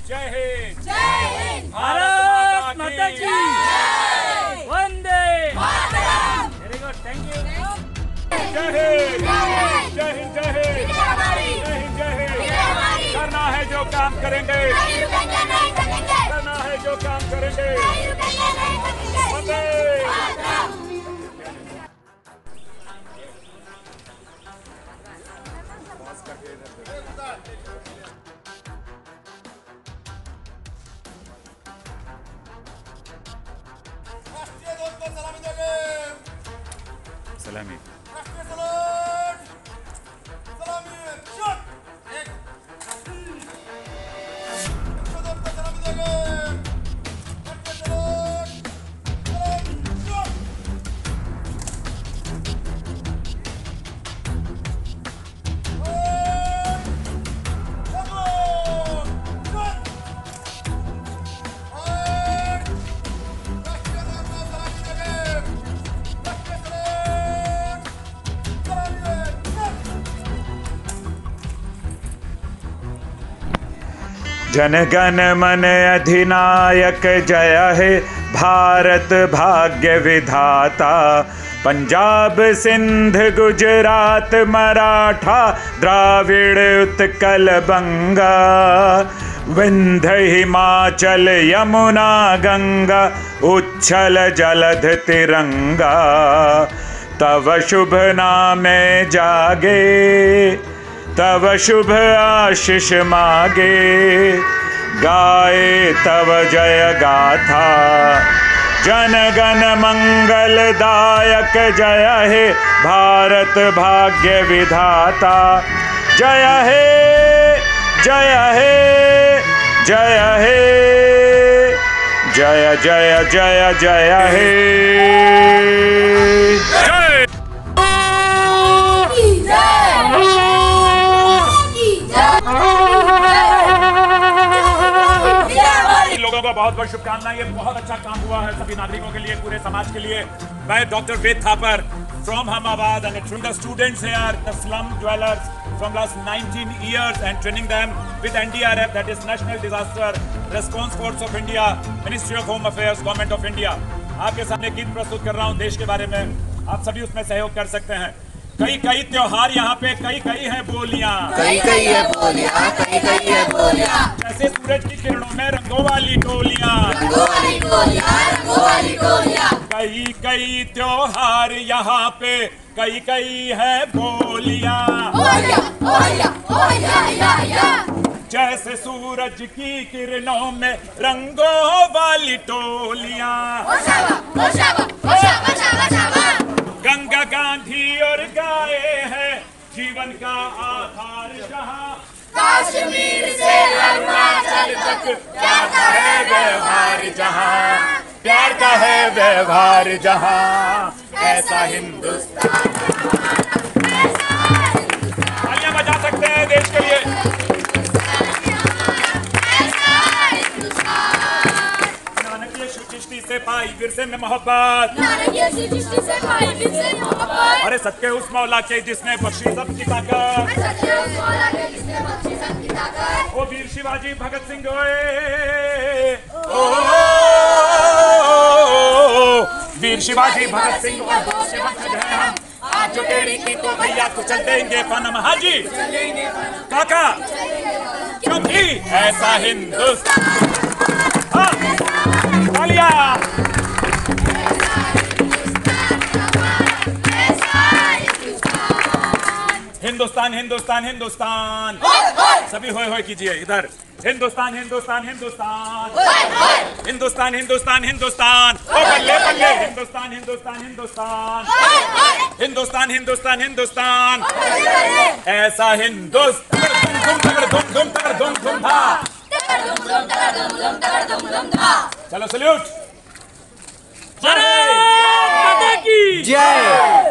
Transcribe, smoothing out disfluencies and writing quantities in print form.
जय हिंद, भारत माता की वंदे मातरम। Very good, thank you. जय हिंद, जय हिंद, जय हिंद, जय हिंद, जय हिंद। करना है जो काम करेंगे, करना है जो काम करेंगे। वंदे सलामी। जन गण मन अधिनायक जय हे भारत भाग्य विधाता। पंजाब सिंध गुजरात मराठा द्राविड़ उत्कल बंगा। विंध्य हिमाचल यमुना गंगा उच्छल जलध तिरंगा। तव शुभ नामे जागे, तव शुभ आशीष मागे। गाए तव जय गाथा, जन गण मंगलदायक जय हे भारत भाग्य विधाता। जय हे, जय हे, जय हे, जय जय जय जय हे। लोगों को बहुत बहुत शुभकामनाएं। ये बहुत अच्छा काम हुआ है सभी नागरिकों के लिए, पूरे समाज के लिए। मैं doctor Ved Thapar from Ahmedabad and it's from the students here, the slum dwellers from last 19 years and training them with NDRF, that is National Disaster Response Force of India, Ministry of Home Affairs, Government of India। आपके सामने गीत प्रस्तुत कर रहा हूँ देश के बारे में, आप सभी उसमें सहयोग कर सकते हैं। कई कई त्योहार यहाँ पे, कई कई है बोलियाँ, कई कई है बोलियाँ, कई कई है बोलियाँ। जैसे सूरज की किरणों में रंगों वाली टोलियाँ, रंगों वाली टोलियाँ, रंगों वाली टोलियाँ। कई कई त्योहार यहाँ पे, कई कई है बोलियाँ। ओया, ओया, ओया, या, या। जैसे सूरज की किरणों में रंगों वाली टोलियाँ। गंगा गांधी और गाए हैं जीवन का आधार जहाँ। कश्मीर से अरुणाचल तक प्यार का है व्यवहार जहाँ, प्यार का है व्यवहार जहाँ। ऐसा हिंदुस्तान। तालियां बजा सकते हैं देश के लिए। से पाई विरसे में मोहब्बत, अरे सत्य उस मौला के जिसने बख्शी सबकी ताकत। ओ वीर शिवाजी भगत सिंह वीर शिवाजी भगत सिंह हम आज जो टेढ़ी की तो भैया तो चल देंगे पनम। हाजी काका, क्योंकि ऐसा हिंदुस्तान। हिंदुस्तान हिंदुस्तान हिंदुस्तान, सभी होए होए कीजिए इधर। हिंदुस्तान हिंदुस्तान हिंदुस्तान, हिंदुस्तान हिंदुस्तान हिंदुस्तान। ओ बल्ले बल्ले। हिंदुस्तान हिंदुस्तान हिंदुस्तान, हिंदुस्तान हिंदुस्तान हिंदुस्तान। ऐसा हिंदुस्तान। धुम धुम धा। चलो सल्यूट। भारत माता की जय।